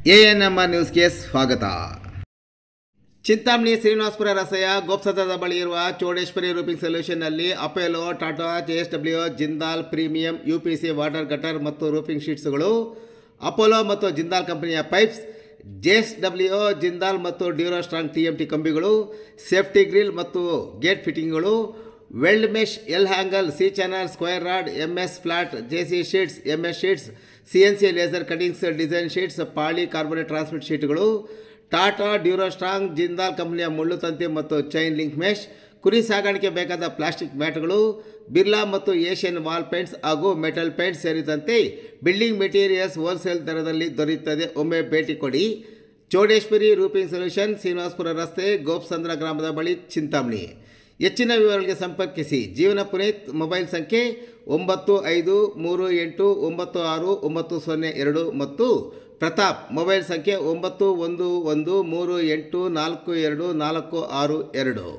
ANM ನ್ಯೂಸ್ಗೆ ಸ್ವಾಗತ. ಚಿಂತಾಮಣಿ ಶ್ರೀನಿವಾಸಪುರ ರಸ್ತೆಯ ಗೋಪ್ಸತ್ರದ ಬಳಿ ಇರುವ ಚೌಡೇಶ್ವರಿ ರೂಪಿಂಗ್ ಸೊಲ್ಯೂಷನ್ನಲ್ಲಿ Apollo, Tata, JSW, Jindal premium UPC water gutter ಮತ್ತು ರೂಫಿಂಗ್ ಶೀಟ್ಸ್ಗಳು, ಅಪೋಲೋ ಮತ್ತು ಜಿಂದಾಲ್ ಕಂಪನಿಯ ಪೈಪ್ಸ್, JSW, ಜಿಂದಾಲ್ ಮತ್ತು ಡ್ಯೂರಾಸ್ಟ್ರಾಂಗ್ TMT ಕಂಬಿಗಳು, ಸೇಫ್ಟಿ ಗ್ರಿಲ್ ಮತ್ತು ಗೇಟ್ ಫಿಟ್ಟಿಂಗ್ಗಳು, weld mesh, L angle, C channel, square rod, MS flat, JC sheets, MS sheets, CNC laser cuttings, design sheets, polycarbonate transmit ಶೀಟ್ಗಳು, Tata, Durastrong, Jindal ಕಂಪನಿಯ ಮುಳ್ಳು ತಂತಿ ಮತ್ತು ಚೈನ್ ಲಿಂಕ್ ಮೆಶ್, ಕುರಿ ಸಾಗಾಣಿಕೆ ಬೇಕಾದ ಪ್ಲಾಸ್ಟಿಕ್ ಮ್ಯಾಟ್ಗಳು, ಬಿರ್ಲಾ ಮತ್ತು ಏಷ್ಯನ್ ವಾಲ್ ಪೇಂಟ್ಸ್ ಹಾಗೂ ಮೆಟಲ್ ಪೇಂಟ್ಸ್ ಸೇರಿದಂತೆ ಬಿಲ್ಡಿಂಗ್ ಮೆಟೀರಿಯಲ್ಸ್ ಹೋಲ್ಸೇಲ್ ದರದಲ್ಲಿ ದೊರೆಯುತ್ತದೆ. ಒಮ್ಮೆ ಭೇಟಿ ಕೊಡಿ. ಚೌಡೇಶ್ವರಿ ರೂಪಿಂಗ್ ಸೊಲ್ಯೂಷನ್, ಶ್ರೀನಿವಾಸಪುರ ರಸ್ತೆ, ಗೋಪ್ಸಂದ್ರ ಗ್ರಾಮದ ಬಳಿ, ಚಿಂತಾಮಣಿ. ಹೆಚ್ಚಿನ ವಿವರಗಳಿಗೆ ಸಂಪರ್ಕಿಸಿ. ಜೀವನ ಪುನೀತ್ ಮೊಬೈಲ್ ಸಂಖ್ಯೆ 9538969002 ಮತ್ತು ಪ್ರತಾಪ್ ಮೊಬೈಲ್ ಸಂಖ್ಯೆ 9113842462.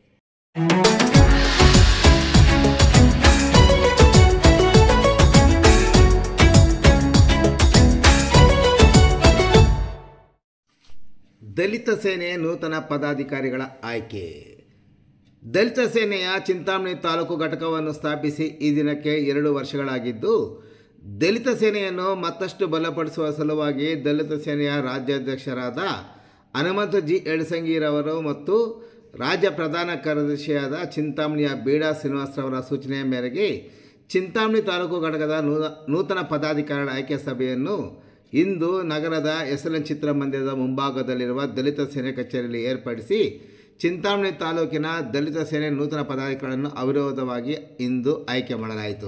ದಲಿತ ಸೇನೆ ನೂತನ ಪದಾಧಿಕಾರಿಗಳ ಆಯ್ಕೆ. ದಲಿತ ಸೇನೆಯ ಚಿಂತಾಮಣಿ ತಾಲೂಕು ಘಟಕವನ್ನು ಸ್ಥಾಪಿಸಿ ಈ ದಿನಕ್ಕೆ 2 ವರ್ಷಗಳಾಗಿದ್ದು, ದಲಿತ ಸೇನೆಯನ್ನು ಮತ್ತಷ್ಟು ಬಲಪಡಿಸುವ ಸಲುವಾಗಿ ದಲಿತ ಸೇನೆಯ ರಾಜ್ಯಾಧ್ಯಕ್ಷರಾದ ಹನುಮಂತ G. ಎಡಸಂಗಿರವರು ಮತ್ತು ರಾಜ್ಯ ಪ್ರಧಾನ ಕಾರ್ಯದರ್ಶಿಯಾದ ಚಿಂತಾಮಣಿಯ ಬೀಡಾ ಶ್ರೀನಿವಾಸರವರ ಸೂಚನೆಯ ಮೇರೆಗೆ ಚಿಂತಾಮಣಿ ತಾಲೂಕು ಘಟಕದ ನೂತನ ಪದಾಧಿಕಾರಿಗಳ ಆಯ್ಕೆ ಸಭೆಯನ್ನು ಇಂದು ನಗರದ SLN ಚಿತ್ರಮಂದಿರದ ಮುಂಭಾಗದಲ್ಲಿರುವ ದಲಿತ ಸೇನೆ ಕಚೇರಿಯಲ್ಲಿ ಏರ್ಪಡಿಸಿ ಚಿಂತಾಮಣಿ ತಾಲೂಕಿನ ದಲಿತ ಸೇನೆ ನೂತನ ಪದಾಧಿಕಾರಿಗಳನ್ನು ಅವಿರೋಧವಾಗಿ ಇಂದು ಆಯ್ಕೆ ಮಾಡಲಾಯಿತು.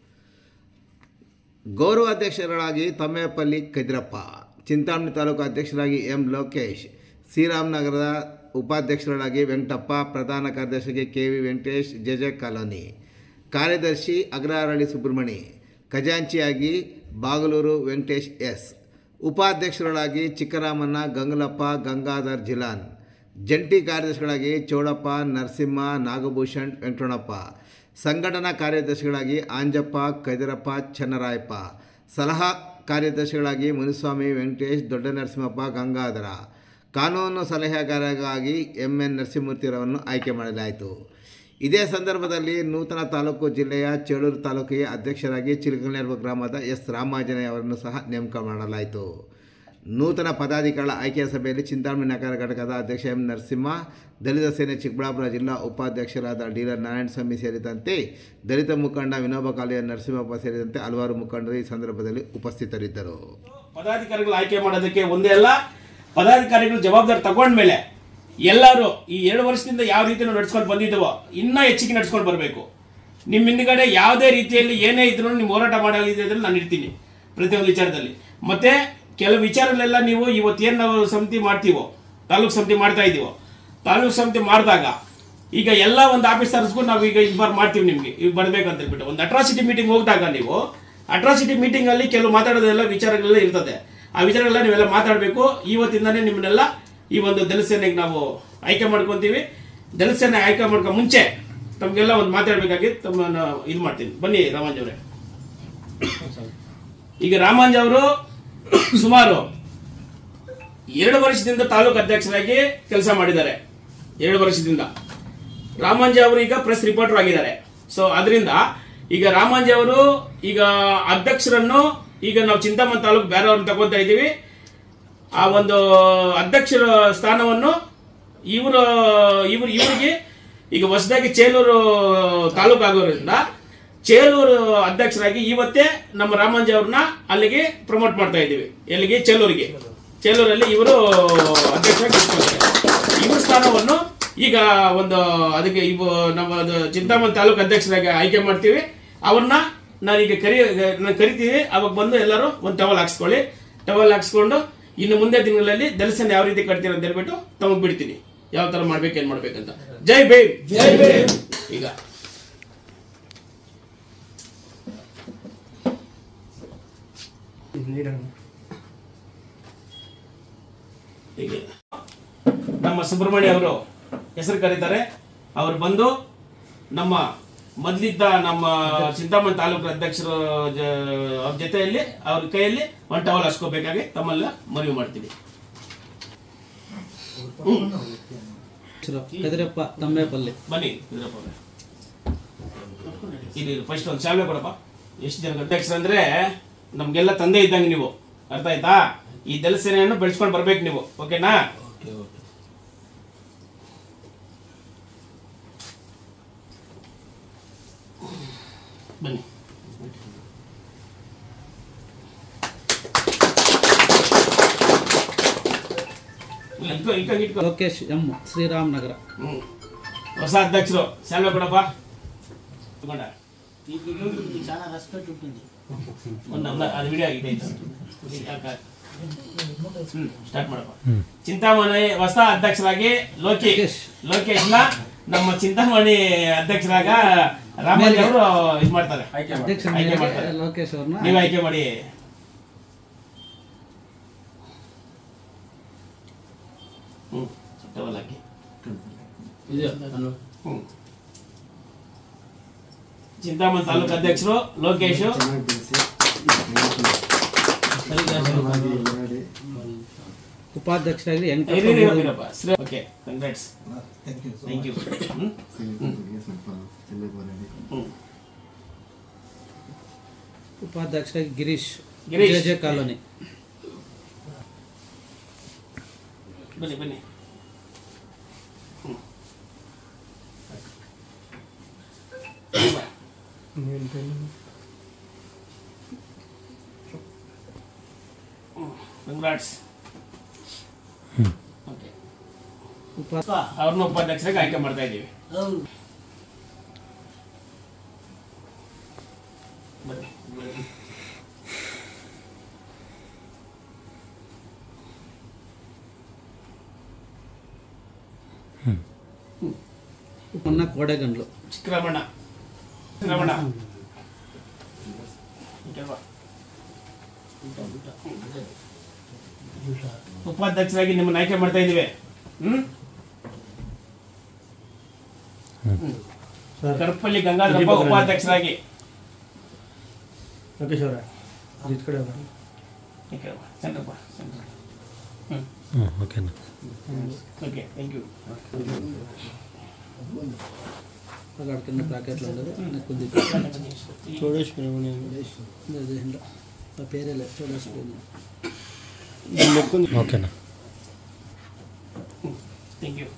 ಗೌರವ ಅಧ್ಯಕ್ಷರಾಗಿ ತಮ್ಮೇಪಲ್ಲಿ ಕದಿರಪ್ಪ, ಚಿಂತಾಮಣಿ ತಾಲೂಕು ಅಧ್ಯಕ್ಷರಾಗಿ M. ಲೋಕೇಶ್, ಶ್ರೀರಾಮನಗರದ ಉಪಾಧ್ಯಕ್ಷರಾಗಿ ವೆಂಕಟಪ್ಪ, ಪ್ರಧಾನ ಕಾರ್ಯದರ್ಶಿಗೆ KV. ವೆಂಕಟೇಶ್, JJ ಕಾಲೋನಿ, ಕಾರ್ಯದರ್ಶಿ ಅಗ್ರಹಾರಳ್ಳಿ ಸುಬ್ರಹ್ಮಣಿ, ಖಜಾಂಚಿಯಾಗಿ ಬಾಗಲೂರು ವೆಂಕಟೇಶ್ S, ಉಪಾಧ್ಯಕ್ಷರಾಗಿ ಚಿಕ್ಕರಾಮಣ್ಣ, ಗಂಗಲಪ್ಪ, ಗಂಗಾಧರ್ ಜಿಲಾನ್, ಜಂಟಿ ಕಾರ್ಯದರ್ಶಿಗಳಾಗಿ ಚೌಡಪ್ಪ, ನರಸಿಂಹ, ನಾಗಭೂಷಣ್, ವೆಂಕಟಣ್ಣಪ್ಪ, ಸಂಘಟನಾ ಕಾರ್ಯದರ್ಶಿಗಳಾಗಿ ಆಂಜಪ್ಪ, ಕದಿರಪ್ಪ, ಚನ್ನರಾಯಪ್ಪ, ಸಲಹಾ ಕಾರ್ಯದರ್ಶಿಗಳಾಗಿ ಮುನಿಸ್ವಾಮಿ, ವೆಂಕಟೇಶ್, ದೊಡ್ಡ ನರಸಿಂಹಪ್ಪ, ಗಂಗಾಧರ, ಕಾನೂನು ಸಲಹೆಗಾರರಾಗಿ MN ನರಸಿಂಹಮೂರ್ತಿಯವರನ್ನು ಆಯ್ಕೆ ಮಾಡಲಾಯಿತು. ಇದೇ ಸಂದರ್ಭದಲ್ಲಿ ನೂತನ ತಾಲೂಕು ಜಿಲ್ಲೆಯ ಚೇಳೂರು ತಾಲೂಕಿಗೆ ಅಧ್ಯಕ್ಷರಾಗಿ ಚಿಲಕನೂರು ಗ್ರಾಮದ S. ರಾಮಾಂಜನೇಯ ಅವರನ್ನು ಸಹ ನೇಮಕ ಮಾಡಲಾಯಿತು. ನೂತನ ಪದಾಧಿಕಾರಿಗಳ ಆಯ್ಕೆಯ ಸಭೆಯಲ್ಲಿ ಚಿಂತಾಮಣಿ ನಗರ ಘಟಕದ ಅಧ್ಯಕ್ಷ M. ನರಸಿಂಹ, ದಲಿತ ಸೇನೆ ಚಿಕ್ಕಬಳ್ಳಾಪುರ ಜಿಲ್ಲಾ ಉಪಾಧ್ಯಕ್ಷರಾದ D. ನಾರಾಯಣಸ್ವಾಮಿ ಸೇರಿದಂತೆ ದಲಿತ ಮುಖಂಡ ವಿನೋಬ ಕಾಲಿಯ ನರಸಿಂಹಪ್ಪ ಸೇರಿದಂತೆ ಹಲವಾರು ಮುಖಂಡರು ಈ ಸಂದರ್ಭದಲ್ಲಿ ಉಪಸ್ಥಿತರಿದ್ದರು. ಪದಾಧಿಕಾರಿಗಳು ಆಯ್ಕೆ ಮಾಡೋದಕ್ಕೆ ಒಂದೇ ಅಲ್ಲ, ಪದಾಧಿಕಾರಿಗಳು ಜವಾಬ್ದಾರಿ ತಗೊಂಡ್ಮೇಲೆ ಎಲ್ಲರೂ ಈ 2 ವರ್ಷದಿಂದ ಯಾವ ರೀತಿ ನಡ್ಸ್ಕೊಂಡು ಬಂದಿದ್ದವೋ ಇನ್ನೂ ಹೆಚ್ಚಿಗೆ ನಡ್ಸ್ಕೊಂಡು ಬರಬೇಕು. ನಿಮ್ಮ ಹಿಂದ್ಗಡೆ ಯಾವುದೇ ರೀತಿಯಲ್ಲಿ ಏನೇ ಇದ್ರೂ ನೀವು ಹೋರಾಟ ಮಾಡಲಿದ್ರೆ ನಾನು ಇರ್ತೀನಿ ಪ್ರತಿಯೊಂದು ವಿಚಾರದಲ್ಲಿ. ಮತ್ತೆ ಕೆಲವು ವಿಚಾರಗಳೆಲ್ಲ ನೀವು ಇವತ್ತೇನು ನಾವು ಸಮಿತಿ ಮಾಡ್ತೀವೋ, ತಾಲೂಕು ಸಮಿತಿ ಮಾಡ್ತಾ ಇದ್ದೀವೋ, ತಾಲೂಕು ಸಮಿತಿ ಮಾಡಿದಾಗ ಈಗ ಎಲ್ಲ ಒಂದು ಆಫೀಸ್ ತರಿಸ್ಕೊಂಡು ನಾವು ಈಗ ಇನ್ಫಾರ್ಮ್ ಮಾಡ್ತೀವಿ ನಿಮಗೆ ಈಗ ಬರ್ಬೇಕಂತ ಹೇಳ್ಬಿಟ್ಟು. ಒಂದು ಅಟ್ರಾಸಿಟಿ ಮೀಟಿಂಗ್ ಹೋಗಿದಾಗ ನೀವು ಅಟ್ರಾಸಿಟಿ ಮೀಟಿಂಗ್ ಅಲ್ಲಿ ಕೆಲವು ಮಾತಾಡೋದೆಲ್ಲ ವಿಚಾರಗಳೆಲ್ಲ ಇರ್ತದೆ. ಆ ವಿಚಾರಗಳೆಲ್ಲ ನೀವೆಲ್ಲ ಮಾತಾಡಬೇಕು. ಇವತ್ತಿಂದಾನೇ ನಿಮ್ಮನ್ನೆಲ್ಲ ಈ ಒಂದು ದಲಿತ ಸೇನೆಗೆ ನಾವು ಆಯ್ಕೆ ಮಾಡ್ಕೊಂತೀವಿ. ದಲಿತ ಸೇನೆ ಆಯ್ಕೆ ಮಾಡ್ಕೊ ಮುಂಚೆ ತಮಗೆಲ್ಲ ಒಂದು ಮಾತಾಡಬೇಕಾಗಿ ತಮ್ಮನ್ನ ಇದು ಮಾಡ್ತೀನಿ. ಬನ್ನಿ ರಾಮಾಂಜ್ ಅವರೇ. ಈಗ ರಾಮಾಂಜ್ ಅವರು ಸುಮಾರು 2 ವರ್ಷದಿಂದ ತಾಲೂಕು ಅಧ್ಯಕ್ಷರಾಗಿ ಕೆಲಸ ಮಾಡಿದ್ದಾರೆ. 2 ವರ್ಷದಿಂದ ರಾಮಾಂಜಿ ಅವರು ಈಗ ಪ್ರೆಸ್ ರಿಪೋರ್ಟರ್ ಆಗಿದ್ದಾರೆ. ಸೊ ಅದರಿಂದ ಈಗ ರಾಮಾಂಜಿ ಅವರು ಈಗ ಅಧ್ಯಕ್ಷರನ್ನು ಈಗ ನಾವು ಚಿಂತಾಮಣಿ ತಾಲೂಕು ಬೇರೆಯವ್ರನ್ನ ತಗೊಂತಾ ಇದ್ದೀವಿ. ಆ ಒಂದು ಅಧ್ಯಕ್ಷರ ಸ್ಥಾನವನ್ನು ಇವರಿಗೆ ಈಗ ಹೊಸದಾಗಿ ಚೇಳೂರು ತಾಲೂಕು ಆಗೋದ್ರಿಂದ ಚೇಳೂರು ಅಧ್ಯಕ್ಷರಾಗಿ ಇವತ್ತೇ ನಮ್ಮ ರಾಮಾಂಜಿ ಅವ್ರನ್ನ ಅಲ್ಲಿಗೆ ಪ್ರಮೋಟ್ ಮಾಡ್ತಾ ಇದ್ದೀವಿ. ಎಲ್ಲಿಗೆ? ಚೇಳೂರಿಗೆ. ಚೇಳೂರಲ್ಲಿ ಇವರು ಅಧ್ಯಕ್ಷರಾಗಿ ಇವ್ರ ಸ್ಥಾನವನ್ನು ಈಗ ಒಂದು ಅದಕ್ಕೆ ನಮ್ಮ ಚಿಂತಾಮಣಿ ತಾಲೂಕು ಅಧ್ಯಕ್ಷರಾಗಿ ಆಯ್ಕೆ ಮಾಡ್ತೀವಿ. ಅವ್ರನ್ನ ನಾನೀಗ ಕರಿತೀವಿ. ಅವಾಗ ಬಂದು ಎಲ್ಲರೂ ಒಂದು ಟವಲ್ ಹಾಕ್ಸ್ಕೊಳ್ಳಿ. ಟವಲ್ ಹಾಕ್ಸ್ಕೊಂಡು ಇನ್ನು ಮುಂದೆ ದಿನಗಳಲ್ಲಿ ದಲಿತ ಸೇನೆ ಯಾವ ರೀತಿ ಕಟ್ತೀರ ಅಂತ ಹೇಳ್ಬಿಟ್ಟು ತಮಗೆ ಬಿಡ್ತೀನಿ, ಯಾವ ತರ ಮಾಡ್ಬೇಕು ಏನ್ ಮಾಡ್ಬೇಕಂತ. ಜೈ ಭೀಮ್. ಜೈ ಭೀಮ್. ಈಗ ನಮ್ಮ ಸುಬ್ರಹ್ಮಣ್ಯ ಅವರು ಹೆಸರು ಕರೀತಾರೆ. ಅವರು ಬಂದು ನಮ್ಮ ಮೊದಲಿದ್ದ ನಮ್ಮ ಚಿಂತಾಮಣಿ ತಾಲೂಕು ಅಧ್ಯಕ್ಷರ ಅವ್ರ ಜೊತೆಯಲ್ಲಿ ಅವ್ರ ಕೈಯಲ್ಲಿ ಒಂದು ಟವಲ್ ಹಸ್ಕೋಬೇಕಾಗಿ ತಮ್ಮೆಲ್ಲ ಮನವಿ ಮಾಡ್ತೀವಿ. ಕದಿರಪ್ಪ ತಮ್ಮೇಪಲ್ಲಿ ಬನ್ನಿ ಇಲ್ಲಿ ಫಸ್ಟ್ ಒಂದು ಶಾಲೆ ಕೊಡಪ್ಪ. ಎಷ್ಟು ಜನ ಅಧ್ಯಕ್ಷರು ಅಂದ್ರೆ ನಮ್ಗೆಲ್ಲ ತಂದೆ ಇದ್ದಂಗೆ ನೀವು, ಅರ್ಥ ಆಯ್ತಾ? ಈ ದಳ ಸೇನೆಯನ್ನು ಬೆಳೆಸ್ಕೊಂಡು ಬರ್ಬೇಕು ನೀವು, ಓಕೆನಾ? ಬನ್ನಿ. ಲೋಕೇಶ್ ಎಂ, ಶ್ರೀರಾಮನಗರ. ಹೊಸ ಅಧ್ಯಕ್ಷರು ಶಾಲೆ ಕೊಡಪ್ಪ. ಅದು ವಿಡಿಯೋ ಆಗಿದೆ, ಸ್ಟಾರ್ಟ್ ಮಾಡಪ್ಪ. ಚಿಂತಾಮಣಿ ಹೊಸ ಅಧ್ಯಕ್ಷರಾಗಿ ಲೋಕೇಶ್ನ ನಮ್ಮ ಚಿಂತಾಮಣಿ ಅಧ್ಯಕ್ಷರಾಗ ರಾಮನ್ ಅವರು ಇದು ಮಾಡ್ತಾರೆ, ಆಯ್ಕೆ ಮಾಡ್ತಾರೆ. ಲೋಕೇಶ್ ಅವ್ರನ್ನ ನೀವು ಆಯ್ಕೆ ಮಾಡಿ. ಹಾಕಿ ಚಿಂತಾಮಣಿ ತಾಲೂಕು ಅಧ್ಯಕ್ಷರು ಲೋಕೇಶ್. ಉಪಾಧ್ಯಕ್ಷರಾಗಿ ಓಕೆ, ಕಂಗ್ರಾಟ್ಸ್, ಥ್ಯಾಂಕ್ ಯು. ಉಪಾಧ್ಯಕ್ಷರಾಗಿ ಗಿರೀಶ್, ಜೆ ಕಾಲೋನಿ. ಬನ್ನಿ ಬನ್ನಿ. ಕಂಗ್ರಾಟ್ಸ್. ಅವ್ರನ್ನ ಉಪಾಧ್ಯಕ್ಷರಾಗಿ ಆಯ್ಕೆ ಮಾಡ್ತಾ ಇದ್ದೀವಿ. ಕೋಡೆಗಂಡ್ಲು ಚಿಕ್ಕರಮಣ. ಉಪಾಧ್ಯಕ್ಷರಾಗಿ ನಿಮ್ಮನ್ನ ಆಯ್ಕೆ ಮಾಡ್ತಾ ಇದ್ದೀವಿ. ಕರಪಲ್ಲಿ ಗಂಗಾಧರಪ್ಪ ಉಪಾಧ್ಯಕ್ಷರಾಗಿ. Okay, thank you. పేరేలే ఓకేనా, ಥ್ಯಾಂಕ್ ಯು.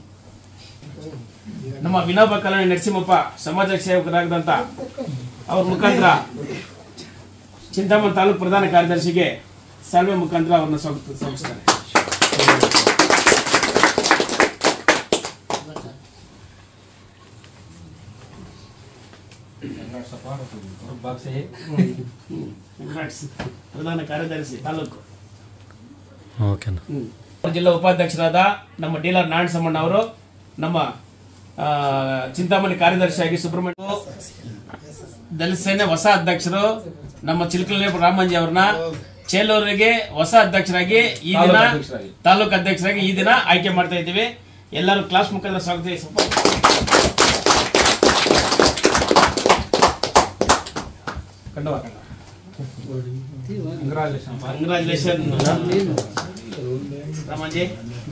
ನಮ್ಮ ವಿನೋಬ ಕಲ್ಯಾಣಿ ನರಸಿಂಹಪ್ಪ ಸಮಾಜ ಸೇವಕರಾಗದಂತ ಅವ್ರ ಮುಖಾಂತರ ಚಿಂತಾಮಣಿ ತಾಲೂಕು ಪ್ರಧಾನ ಕಾರ್ಯದರ್ಶಿಗೆ ಸಾಲ್ವೆ ಮುಖಾಂತರ ಅವ್ರನ್ನ ಸ್ವಾಗತಿಸ್ತಾರೆ. ಪ್ರಧಾನ ಕಾರ್ಯದರ್ಶಿ ತಾಲೂಕು. ಓಕೆನಾ. ಜಿಲ್ಲಾ ಉಪಾಧ್ಯಕ್ಷರಾದ ನಮ್ಮ ಡೀಲರ್ ನಾರಾಯಣಸಮ್ಮಣ್ಣ ಅವರು, ನಮ್ಮ ಚಿಂತಾಮಣಿ ಕಾರ್ಯದರ್ಶಿಯಾಗಿ ಸುಬ್ರಹ್ಮಣ್ಯ, ದಲಿತ ಸೇನೆ ಹೊಸ ಅಧ್ಯಕ್ಷರು ನಮ್ಮ ಚಿಲ್ಕಲೇ ರಾಮಂಜಿ ಅವ್ರನ್ನ ಚೇಲೂರಿಗೆ ಹೊಸ ಅಧ್ಯಕ್ಷರಾಗಿ ಈ ದಿನ ತಾಲೂಕು ಅಧ್ಯಕ್ಷರಾಗಿ ಈ ದಿನ ಆಯ್ಕೆ ಮಾಡ್ತಾ ಇದ್ದೀವಿ. ಎಲ್ಲರೂ ಕ್ಲಾಸ್ ಮುಖಾಂತರ ಸ್ವಾಗತಿಸಿ. Congratulation Ramanji,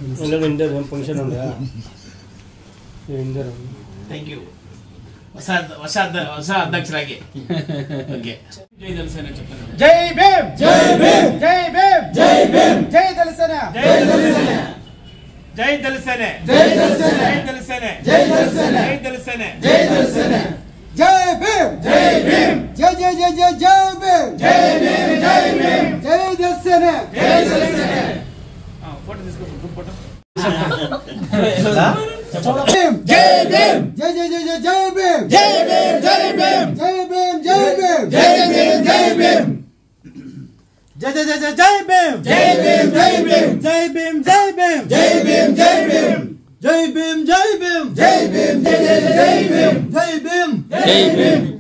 thank you. ಹೊಸ ಅಧ್ಯಕ್ಷರಾಗಿ. ಜೈ ದಲಸೇನ. ಜೈ ಭೀಮ್, ಜೈ ಭೀಮ್, ಜೈ ಭೀಮ್, ಜೈ ಭೀಮ್, ಜೈ ದಲಸೇನ, ಜೈ ದಲಸೇನ, ಜೈ ದಲಸೇನೆ, ಜೈ ದಲಸೇನ, ಜೈ ದಲಸೇನೆ, ಜೈ ದಲಸೇನ, ಜೈ ದಲಸೇನೆ, ಜೈ ದಲಸೇನ, ಜೈ ಭೀಮ್, ಜೈ ಭೀಮ್, ಜೈ ಜೈ ಜೈ ಜೈ ಜೈ ಭೀಮ್, ಜೈ ಭೀಮ್, ಜೈ ಭೀಮ್, ಜೈ ದಲಸೇನ, ಜೈ ದಲಸೇನ. ಫೋಟೋ తీసుకొని ಗ್ರೂಪ್ ಫೋಟೋ. जय भीम, जय जय जय जय जय भीम, जय भीम, जय भीम, जय भीम, जय भीम, जय भीम, जय भीम, जय जय जय जय जय भीम, जय भीम, जय भीम, जय भीम, जय भीम, जय भीम, जय भीम, जय भीम, जय भीम, जय भीम, जय जय जय भीम, जय भीम, जय भीम.